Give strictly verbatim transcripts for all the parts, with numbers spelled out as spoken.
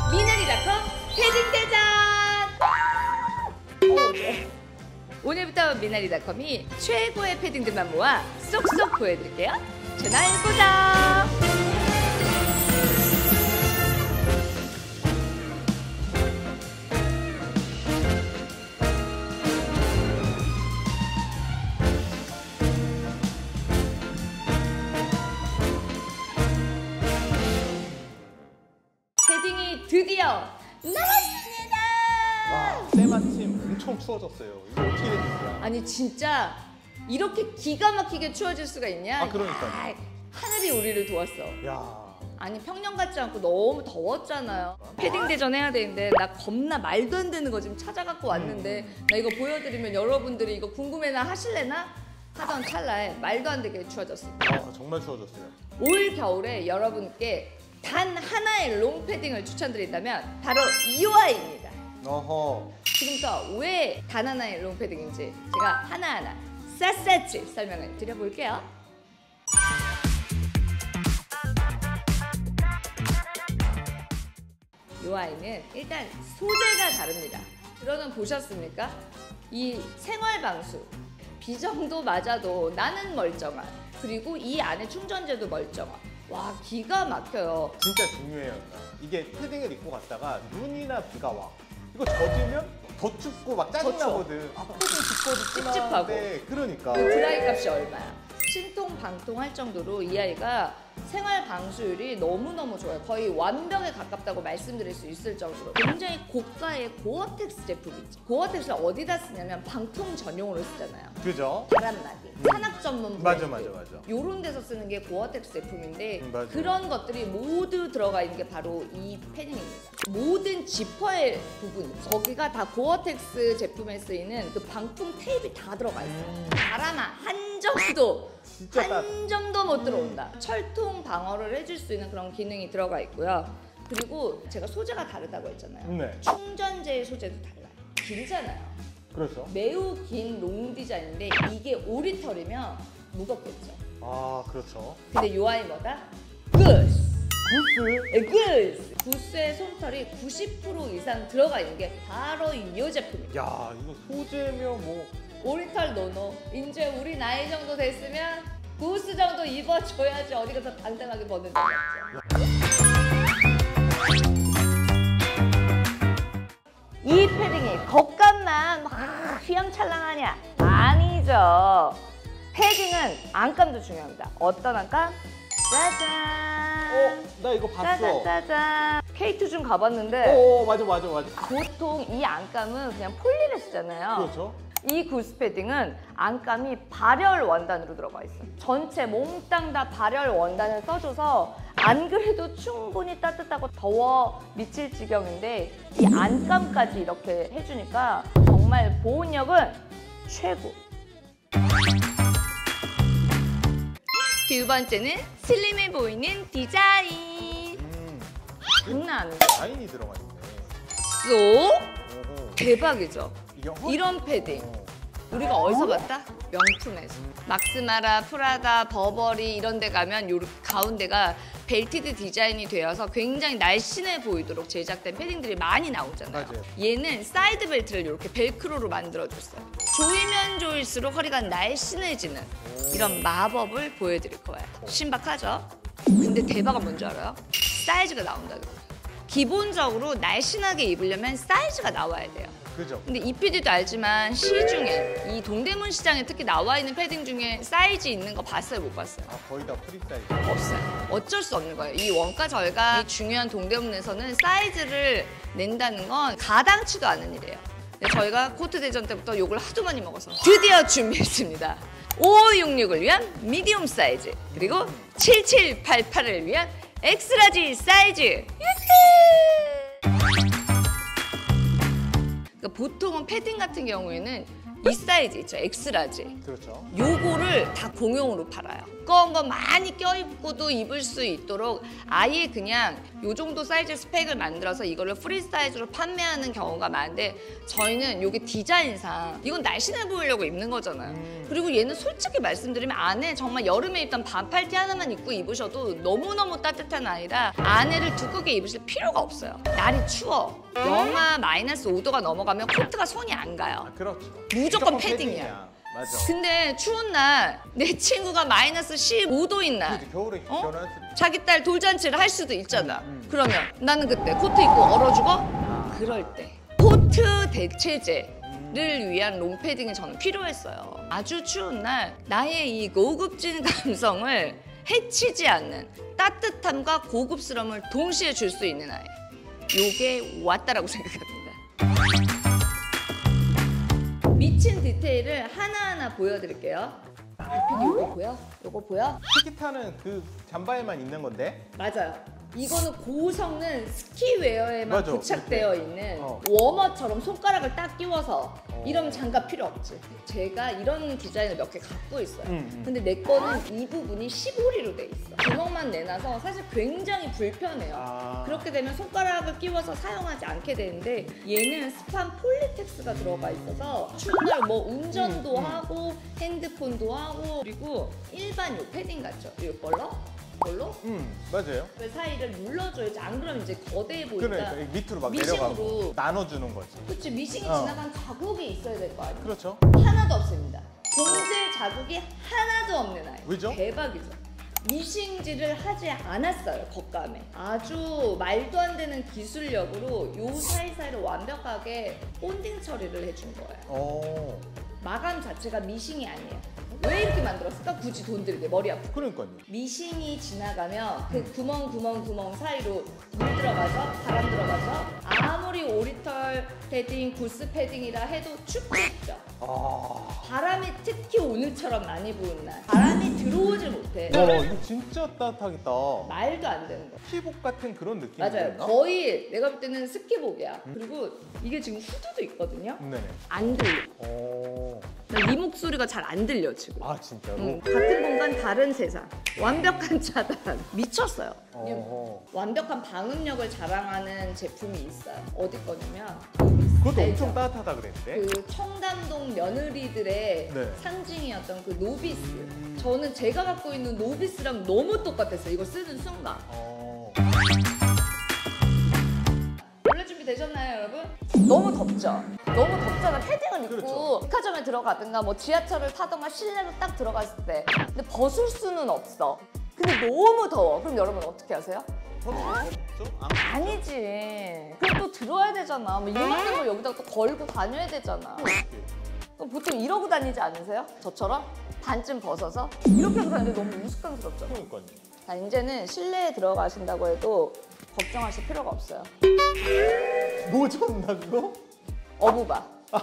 미나리닷컴 패딩 대전! 오, 네. 오늘부터 미나리닷컴이 최고의 패딩들만 모아 쏙쏙 보여드릴게요. 채널 고정! 패딩이 드디어 나왔습니다! 와, 때마침 엄청 추워졌어요. 이거 어떻게 된 일이야? 아니 진짜 이렇게 기가 막히게 추워질 수가 있냐? 아, 그러니까. 아, 하늘이 우리를 도왔어. 야. 아니 평년 같지 않고 너무 더웠잖아요. 패딩 대전 해야 되는데 나 겁나 말도 안 되는 거 지금 찾아갖고 왔는데 음. 나 이거 보여드리면 여러분들이 이거 궁금해나 하실래나? 하던 찰나에 말도 안 되게 추워졌습니다. 아, 정말 추워졌어요. 올 겨울에 여러분께 단 하나의 롱 패딩을 추천드린다면 바로 이 아이입니다. 어허. 지금부터 왜 단 하나의 롱 패딩인지 제가 하나하나 샅샅이 설명을 드려볼게요. 이 아이는 일단 소재가 다릅니다. 들어는 보셨습니까? 이 생활방수 비정도 맞아도 나는 멀쩡한, 그리고 이 안에 충전재도 멀쩡한. 와, 기가 막혀요. 진짜 중요해요. 이게 패딩을 입고 갔다가 눈이나 비가 와. 이거 젖으면 더 춥고 막 짜증나거든. 아, 패딩 춥고 찝찝하고. 네, 그러니까. 그 드라이 값이 얼마야? 신통 방통할 정도로 이 아이가 생활 방수율이 너무너무 좋아요. 거의 완벽에 가깝다고 말씀드릴 수 있을 정도로 굉장히 고가의 고어텍스 제품이죠. 고어텍스를 어디다 쓰냐면 방통 전용으로 쓰잖아요. 그죠? 바람막이, 산악 전문 브랜드. 맞아, 맞아, 맞아. 요런 데서 쓰는 게 고어텍스 제품인데 음, 맞아요. 그런 것들이 모두 들어가 있는 게 바로 이 패딩입니다. 모든 지퍼의 부분, 거기가 다 고어텍스 제품에 쓰이는 그 방풍 테이프가 다 들어가 있어요. 음. 바람아 한 점도 진짜 따- 한 점도 못 들어온다. 철통 방어를 해줄 수 있는 그런 기능이 들어가 있고요. 그리고 제가 소재가 다르다고 했잖아요. 네. 충전재의 소재도 달라요. 길잖아요. 그렇죠. 매우 긴 롱 디자인인데 이게 오리털이면 무겁겠죠. 아, 그렇죠. 근데 요 아이 뭐다? 구스! 구스? 구스! 구스의 솜털이 구십 퍼센트 이상 들어가 있는 게 바로 이 제품입니다. 야, 이거 소재면 뭐. 오리털 노노. 이제 우리 나이 정도 됐으면 구스 정도 입어줘야지 어디 가서 당당하게 벗는 적 없죠. 이 패딩이 겉감만 막 휘황찬란하냐? 아니죠. 패딩은 안감도 중요합니다. 어떤 안감? 짜잔! 어, 나 이거 봤어. 짜잔 짜잔! 케이투 좀 가봤는데 어, 맞아, 맞아, 맞아. 보통 이 안감은 그냥 폴리를 쓰잖아요. 그렇죠. 이 구스 패딩은 안감이 발열 원단으로 들어가 있어요. 전체 몽땅 다 발열 원단을 써줘서 안 그래도 충분히 따뜻하고 더워 미칠 지경인데 이 안감까지 이렇게 해주니까 정말 보온력은 최고. 두 번째는 슬림해 보이는 디자인. 음, 장난 아니에요. 라인이 들어가 있네. 쏙! 오호. 대박이죠? 이게 허... 이런 패딩. 어. 우리가 어디서 봤다? 명품에서. 막스마라, 프라다, 버버리 이런 데 가면 요 가운데가 벨티드 디자인이 되어서 굉장히 날씬해 보이도록 제작된 패딩들이 많이 나오잖아요. 맞아요. 얘는 사이드 벨트를 이렇게 벨크로로 만들어줬어요. 조이면 조일수록 허리가 날씬해지는 이런 마법을 보여드릴 거예요. 신박하죠? 근데 대박은 뭔지 알아요? 사이즈가 나온다는 거예요. 기본적으로 날씬하게 입으려면 사이즈가 나와야 돼요. 그죠? 근데 이 피디도 알지만 시중에 이 동대문 시장에 특히 나와 있는 패딩 중에 사이즈 있는 거 봤어요? 못 봤어요? 아, 거의 다 프리 사이즈. 없어요. 어쩔 수 없는 거예요. 이 원가 절감, 이 중요한 동대문에서는 사이즈를 낸다는 건 가당치도 않은 일이에요. 근데 저희가 코트 대전 때부터 욕을 하도 많이 먹어서 드디어 준비했습니다. 오오육육을 위한 미디움 사이즈, 그리고 칠칠팔팔을 위한 엑스라지 사이즈. 유후! 그러니까 보통은 패딩 같은 경우에는 이 사이즈 있죠, 엑스라지. 그렇죠. 요거를 다 공용으로 팔아요. 두꺼운 거 많이 껴입고도 입을 수 있도록 아예 그냥 요 정도 사이즈 스펙을 만들어서 이거를 프리 사이즈로 판매하는 경우가 많은데 저희는 요게 디자인상 이건 날씬해 보이려고 입는 거잖아요. 음. 그리고 얘는 솔직히 말씀드리면 안에 정말 여름에 입던 반팔티 하나만 입고 입으셔도 너무너무 따뜻한 아이라 안에를 두껍게 입으실 필요가 없어요. 날이 추워. 영하 마이너스 오 도가 넘어가면 코트가 손이 안 가요. 아, 그렇죠. 무조건 패딩이야. 맞아. 근데 추운 날 내 친구가 마이너스 십오 도인 날 그치, 겨울에 어? 결혼할 수도 있고. 자기 딸 돌잔치를 할 수도 있잖아. 음, 음. 그러면 나는 그때 코트 입고 얼어 죽어? 그럴 때 코트 대체제를 위한 롱패딩이 저는 필요했어요. 아주 추운 날 나의 이 고급진 감성을 해치지 않는 따뜻함과 고급스러움을 동시에 줄 수 있는 아이. 요게 왔다라고 생각합니다. 미친 디테일을 하나하나 보여드릴게요. 대표님 요거 보여? 요거 보여? 티키타는 그 잠바에만 있는 건데. 맞아요. 이거는 고성능 스키웨어에만 맞아, 부착되어 이렇게. 있는 어. 워머처럼 손가락을 딱 끼워서 어. 이러면 장갑 필요 없지. 제가 이런 디자인을 몇 개 갖고 있어요. 음, 음. 근데 내 거는 이 부분이 십오리로 돼 있어. 구멍만 내놔서 사실 굉장히 불편해요. 아. 그렇게 되면 손가락을 끼워서 사용하지 않게 되는데 얘는 스판 폴리텍스가 들어가 있어서 추운 날 뭐 운전도 음, 음. 하고 핸드폰도 하고 그리고 일반 요 패딩 같죠? 이걸로? 이걸로? 음, 맞아요. 그 사이를 눌러줘야지. 안 그러면 이제 거대해 보니까. 그러니까 이 밑으로 막 미싱으로. 내려가고 나눠주는 거지. 그치, 미싱이 어. 지나간 자국이 있어야 될 거 아니에요. 그렇죠. 하나도 없습니다. 봉제 자국이 하나도 없는 아이. 왜죠? 대박이죠. 미싱질을 하지 않았어요, 겉감에. 아주 말도 안 되는 기술력으로 요 사이사이를 완벽하게 본딩 처리를 해준 거예요. 어. 마감 자체가 미싱이 아니에요. 왜 이렇게 만들었을까? 굳이 돈 들게 머리 아프고. 그러니까요. 미싱이 지나가면 그 구멍 구멍 구멍 사이로 물 들어가서 바람 들어가서 아무리 오리털 패딩, 구스 패딩이라 해도 춥겠죠. 아. 바람이 특히 오늘처럼 많이 부는 날 바람이 들어오질 못해. 와, 이거 진짜 따뜻하겠다. 말도 안 되는 거. 스키복 같은 그런 느낌이 맞아요. 있나? 거의 내가 볼 때는 스키복이야. 그리고 이게 지금 후드도 있거든요. 네네. 안 들려. 어. 나 이 목소리가 잘 안 들려 지금. 아, 진짜로? 음, 같은 공간 다른 세상. 완벽한 차단. 미쳤어요. 어. 완벽한 방음력을 자랑하는 제품이 있어요. 어디 거냐면 그것도 알죠? 엄청 따뜻하다 그랬는데. 그 청담동 며느리들의 네. 상징이었던 그 노비스. 음. 저는 제가 갖고 있는 노비스랑 너무 똑같았어요. 이거 쓰는 순간. 어. 원래 준비 되셨나요, 여러분? 너무 덥죠? 너무 덥잖아. 패딩을 입고 그렇죠. 백화점에 들어가든가 뭐 지하철을 타던가 실내로 딱 들어갔을 때. 근데 벗을 수는 없어. 근데 너무 더워. 그럼 여러분 어떻게 하세요? 덥죠? 안 아니지. 그럼 또 들어야 되잖아. 뭐 이만한 걸 여기다가 또 걸고 다녀야 되잖아. 그럼 보통 이러고 다니지 않으세요? 저처럼? 반쯤 벗어서? 이렇게 하고 다니는데 너무 우스꽝스럽잖아. 그러니까요. 자, 이제는 실내에 들어가신다고 해도 걱정하실 필요가 없어요. 뭐 줬나 그거? 어부바.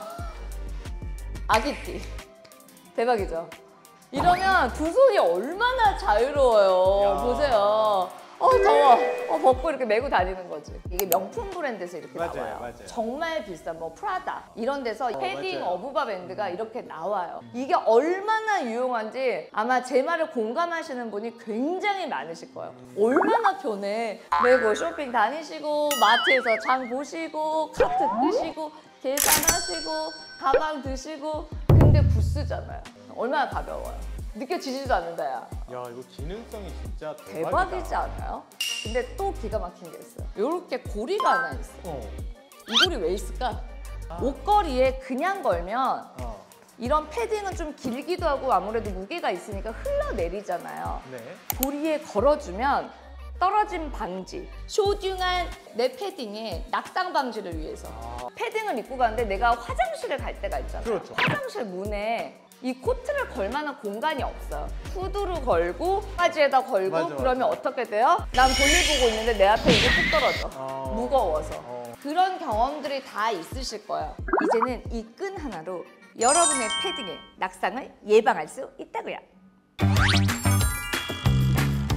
아기띠. 대박이죠? 이러면 두 손이 얼마나 자유로워요. 야. 보세요. 어 더워. 어 벗고 이렇게 메고 다니는 거지. 이게 명품 브랜드에서 이렇게 맞아요, 나와요. 맞아요. 정말 비싼 뭐 프라다 이런 데서 패딩 맞아요. 어부바 밴드가 이렇게 나와요. 이게 얼마나 유용한지 아마 제 말을 공감하시는 분이 굉장히 많으실 거예요. 얼마나 편해. 메고 쇼핑 다니시고 마트에서 장 보시고 카트 끄시고 계산하시고 가방 드시고 근데 부스잖아요. 얼마나 가벼워요. 느껴지지도 않는다 야. 야, 이거 기능성이 진짜 대박이다. 대박이지 않아요? 근데 또 기가 막힌 게 있어요. 이렇게 고리가 하나 있어. 어. 이 고리 왜 있을까? 아. 옷걸이에 그냥 걸면 어. 이런 패딩은 좀 길기도 하고 아무래도 무게가 있으니까 흘러내리잖아요. 네. 고리에 걸어주면 떨어짐 방지, 소중한 내 패딩의 낙상 방지를 위해서 아. 패딩을 입고 가는데 내가 화장실을 갈 때가 있잖아요. 그렇죠. 화장실 문에 이 코트를 걸 만한 공간이 없어요. 후드로 걸고 바지에다 걸고 맞아, 맞아. 그러면 어떻게 돼요? 난 볼일 보고 있는데 내 앞에 이게 툭 떨어져. 어. 무거워서. 어. 그런 경험들이 다 있으실 거예요. 이제는 이 끈 하나로 여러분의 패딩의 낙상을 예방할 수 있다고요.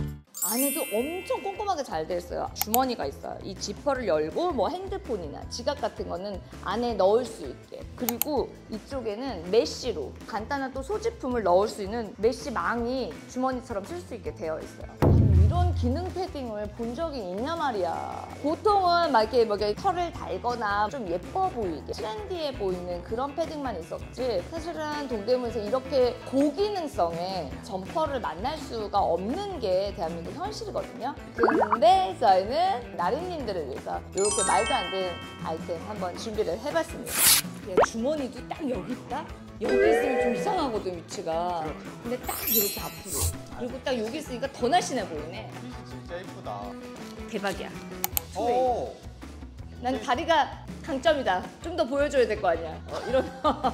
안에도 엄청 꼼꼼하게 잘 돼 있어요. 주머니가 있어요. 이 지퍼를 열고 뭐 핸드폰이나 지갑 같은 거는 안에 넣을 수 있게. 그리고 이쪽에는 메쉬로 간단한 또 소지품을 넣을 수 있는 메쉬 망이 주머니처럼 쓸 수 있게 되어 있어요. 아니, 이런 기능 패딩을 본 적이 있냐 말이야. 보통은 막 이렇게, 뭐 이렇게 털을 달거나 좀 예뻐 보이게 트렌디해 보이는 그런 패딩만 있었지, 사실은 동대문에서 이렇게 고기능성의 점퍼를 만날 수가 없는 게 대한민국 현실이거든요. 근데 저희는 나린님들을 위해서 이렇게 말도 안 되는 아이템 한번 준비를 해봤습니다. 그냥 주머니도 딱 여기 있다? 여기 있으면 좀 이상하거든, 위치가. 근데 딱 이렇게 앞으로. 그리고 딱 여기 있으니까 더 날씬해 보이네. 핏이 진짜 예쁘다. 대박이야. 오. 난 다리가 강점이다. 좀 더 보여줘야 될 거 아니야. 어, 이러면.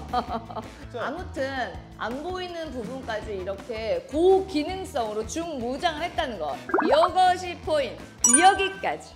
아무튼 안 보이는 부분까지 이렇게 고기능성으로 중무장을 했다는 거. 이것이 포인트. 여기까지.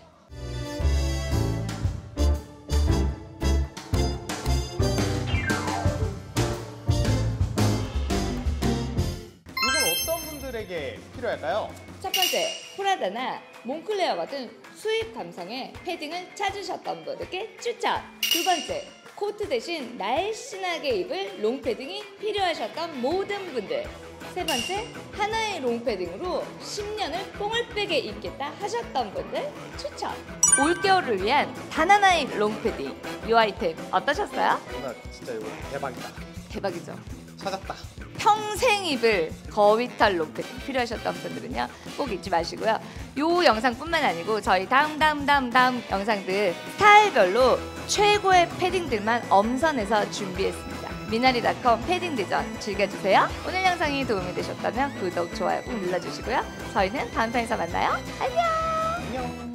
이건 어떤 분들에게 필요할까요? 첫 번째, 프라다나 몽클레어 같은 수입 감성의 패딩을 찾으셨던 분들께 추천. 두 번째, 코트 대신 날씬하게 입을 롱패딩이 필요하셨던 모든 분들. 세 번째, 하나의 롱패딩으로 십 년을 뽕을 빼게 입겠다 하셨던 분들 추천. 올겨울을 위한 단 하나의 롱패딩. 이 아이템 어떠셨어요? 누나 진짜 이거 대박이다. 대박이죠? 찾았다. 평생 입을 거위털 롱패딩 필요하셨던 분들은요, 꼭 잊지 마시고요. 이 영상뿐만 아니고 저희 다음 다음 다음 다음 영상들 스타일별로 최고의 패딩들만 엄선해서 준비했습니다. 미나리닷컴 패딩 대전 즐겨주세요. 오늘 영상이 도움이 되셨다면 구독, 좋아요 꼭 눌러주시고요. 저희는 다음 편에서 만나요. 안녕. 안녕.